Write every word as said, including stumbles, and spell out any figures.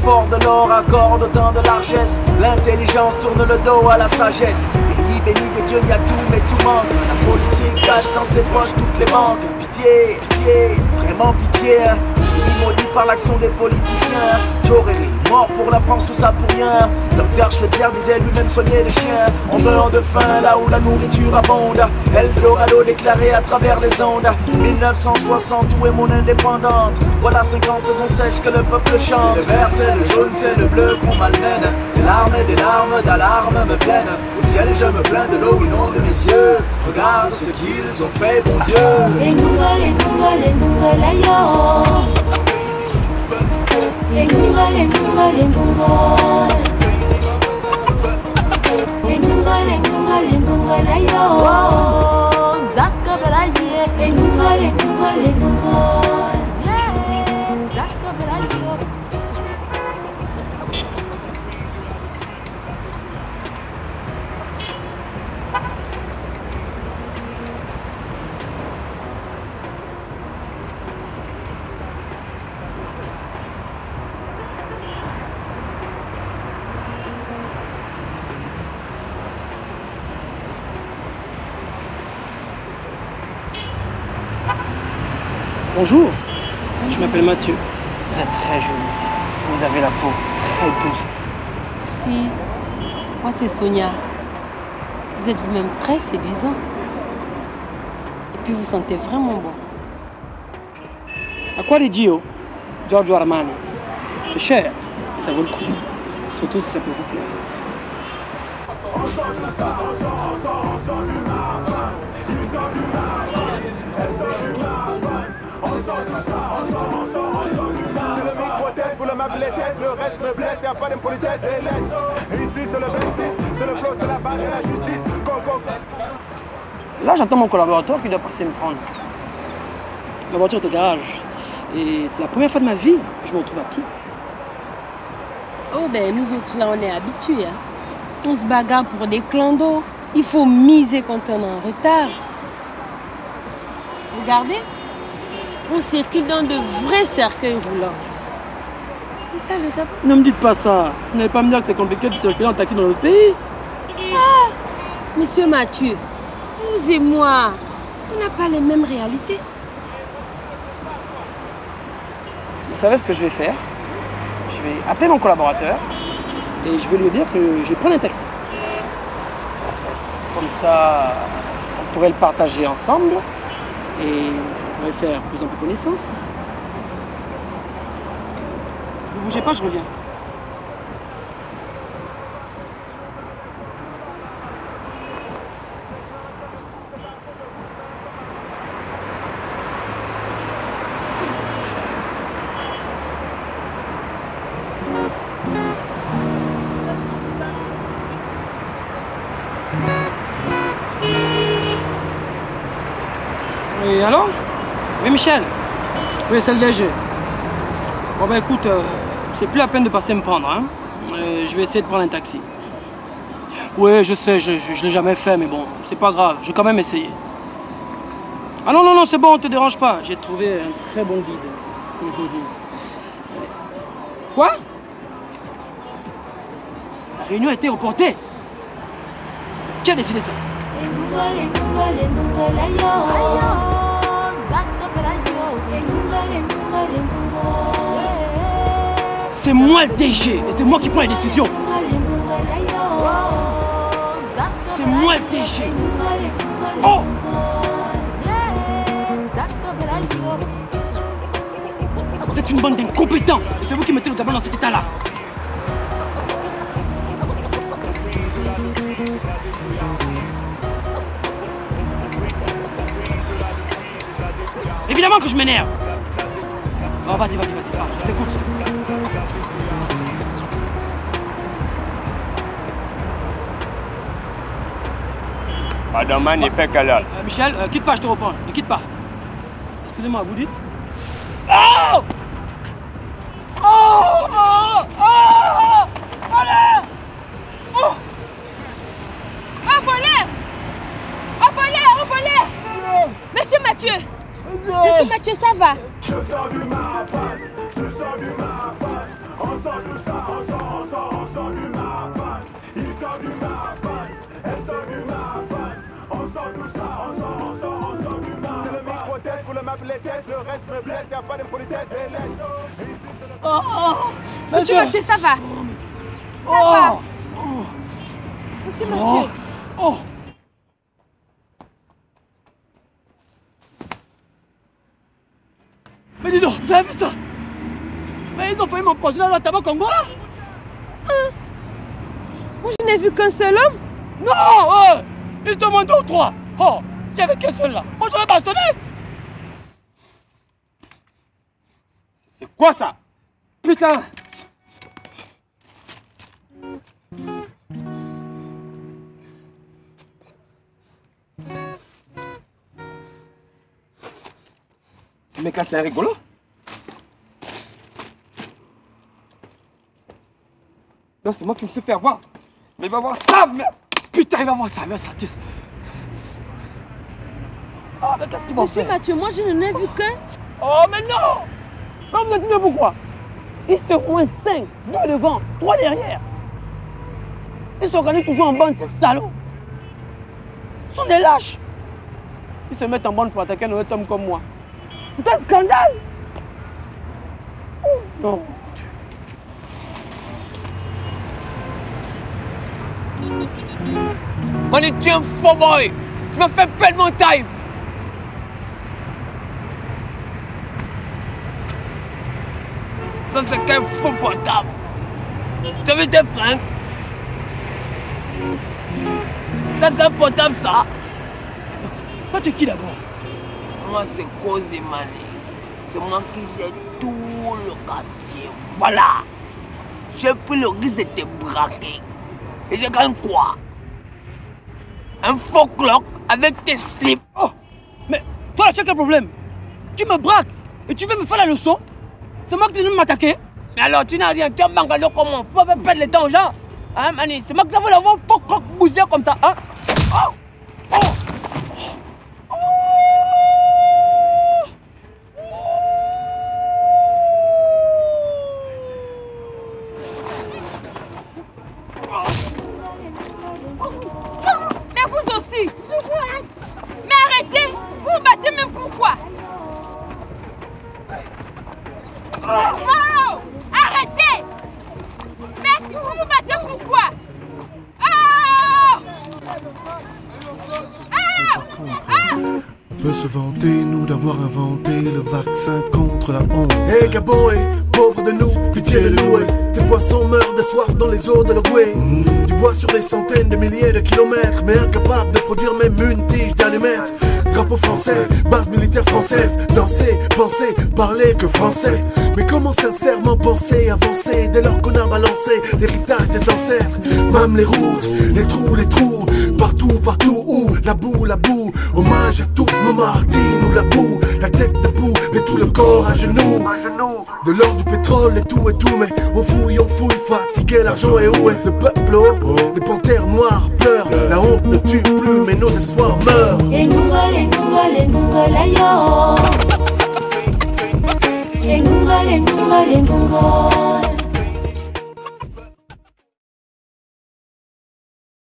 fort de l'or accorde autant de largesse. L'intelligence tourne le dos à la sagesse. Béni, béni de Dieu, y a tout mais tout manque. La politique cache dans ses poches toutes les banques. Pitié, pitié, vraiment pitié. Pays maudit par l'action des politiciens. Jorery, mort pour la France, tout ça pour rien. Docteur Schweitzer disait lui-même soigner les chiens. On meurt de faim là où la nourriture abonde. Eldorado déclaré à travers les ondes. mille neuf cent soixante, où est mon indépendante? Voilà cinquante saisons sèches que le peuple chante. C'est le vert, c'est le jaune, c'est le bleu qu'on malmène. Des larmes et des larmes d'alarme me viennent. Au ciel je me plains de l'eau inonde mes yeux. Regarde ce qu'ils ont fait, bon Dieu. Lengunga, lengunga, lengunga, layo. Lengunga, lengunga, lengunga. Lengunga, lengunga, lengunga, layo. Zaka baraye. Lengunga, lengunga, lengunga. Zaka baraye. Bonjour, je m'appelle Mathieu. Vous êtes très joli. Vous avez la peau très douce. Merci. Moi, c'est Sonia. Vous êtes vous-même très séduisant. Et puis, vous sentez vraiment bon. À quoi les Gio? Giorgio Armani. C'est cher, mais ça vaut le coup. Surtout si ça peut vous plaire. C'est le micro-test, vous le m'appelez test, le reste me blesse, y'a pas d'impolitesse et laisse. Ici c'est le best fils, c'est le flow, c'est la barre et la justice. Go, go, go. Là, j'attends mon collaborateur qui doit passer me prendre. Ma voiture est au garage. Et c'est la première fois de ma vie que je me retrouve à pied. Oh ben, nous autres là, on est habitués. Hein. On se bagarre pour des clandos. Il faut miser quand on est en retard. Regardez, on circule dans de vrais cercueils roulants. C'est ça le top. Ne me dites pas ça. Vous n'allez pas me dire que c'est compliqué de circuler en taxi dans notre pays. Ah, monsieur Mathieu, vous et moi, on n'a pas les mêmes réalités. Vous savez ce que je vais faire? Je vais appeler mon collaborateur et je vais lui dire que je vais prendre un taxi. Comme ça, on pourrait le partager ensemble et on pourrait faire plus en plus connaissance. Ne bougez pas, je reviens. Oui, allô? Oui, Michel? Oui, c'est le D G. Bon, ben écoute, euh, c'est plus la peine de passer me prendre, hein? Euh, je vais essayer de prendre un taxi. Oui, je sais, je, je, je l'ai jamais fait, mais bon, c'est pas grave, je vais quand même essayer. Ah non, non, non, c'est bon, on te dérange pas. J'ai trouvé un très bon guide. Quoi? La réunion a été reportée. Qui a décidé ça? C'est moi le D G et c'est moi qui prends les décisions. C'est moi le D G. Oh! Vous êtes une bande d'incompétents et c'est vous qui mettez le Gabon dans cet état-là. Évidemment que je m'énerve. Oh, vas-y, vas-y, vas-y, parle, je t'écoute. Madame Man, il fait quelle heure? euh, Michel, euh, quitte pas, je te reprends. Ne quitte pas. Excusez-moi, vous dites? Oh! Oh! Oh! Oh! Allez! Oh! Un volet! Un volet! Un volet! Monsieur Mathieu! Monsieur Mathieu, ça va? Je sors du mappal, je sors du mappal. On sort tout ça, on sort, on sort, on sort du mapan. Il sort du mapan, elle sort du mapan. On sort tout ça, on sort, on sort, on sort du mapan. C'est le micro-test, vous le m'appelez test, le reste me blesse, y'a pas de politesse, les laisse. Oh, oh. Monsieur Mathieu, ça va? Ça oh. va? Oh. Monsieur Mathieu. Oh. Oh. Mais dis donc, vous avez vu ça? Mais ils ont failli m'empoisonner dans la tabac Congo là? Hein? Moi je n'ai vu qu'un seul homme. Non, ouais. Ils se demandent deux ou trois. Oh, c'est avec un seul là. Moi j'aurais bastonné. C'est quoi ça? Putain. Ce mec là c'est un rigolo. Non, c'est moi qui me suis fait avoir. Mais il va voir ça, mais... Putain, il va voir ça, il va sentir ça. Oh, mais qu'est-ce qu'il va faire? Monsieur Mathieu, moi je n'en ai vu qu'un. Oh, mais non! Non, vous êtes bien pourquoi? Ils se font cinq, deux devant, trois derrière. Ils s'organisent toujours en bande, ces salauds. Ils sont des lâches. Ils se mettent en bande pour attaquer un honnête homme comme moi. C'est un scandale! Oh, non. On est un faux boy. Tu m'as fait perdre mon time. Ça c'est qu'un faux portable. Tu as vu tes fringues? Ça c'est un portable ça. Toi tu es qui d'abord? Moi c'est Kozemane. C'est moi qui gère tout le quartier. Voilà. J'ai pris le risque de te braquer. Et j'ai gagné quoi? Un faux clock avec tes slips. Oh, mais toi là tu as quel problème? Tu me braques et tu veux me faire la leçon? C'est moi qui viens de m'attaquer? Mais alors tu n'as rien, tu as mangalo comment? Faut pas perdre le temps aux gens. Hein Mani, c'est moi qui t'ai fait l'avoir faux clock bousillé comme ça. Hein? Oh. Oh. Oh. Mais vous aussi. Mais arrêtez. Vous vous battez même pourquoi? Oh, arrêtez. Mais vous vous battez pourquoi? Oh. Oh. Ah. Peut se vanter, nous, d'avoir inventé le vaccin contre la honte. Hé hey, Gabon, hey, pauvre de nous, pitié de louer. Tes poissons meurent de soif dans les eaux de l'Ogooué. Mm. Du bois sur des centaines de milliers de kilomètres, mais incapable de produire même une tige d'allumettes. Drapeau français, base militaire française. Danser, penser, parler que français. Mais comment sincèrement penser, avancer dès lors qu'on a balancé l'héritage des ancêtres? Même les routes, les trous, les trous, partout, partout où la boue, la boue. Hommage à toutes nos martines ou la boue, la tête debout, mais tout le corps à genoux. De l'or, du pétrole et tout et tout, mais on fouille, on fouille, fatigué, l'argent est où est le peuple? Oh, les panthères noires pleurent, la honte ne tue plus, mais nos espoirs meurent. Engunga, engunga, engunga, la yo. Engunga, engunga, engunga.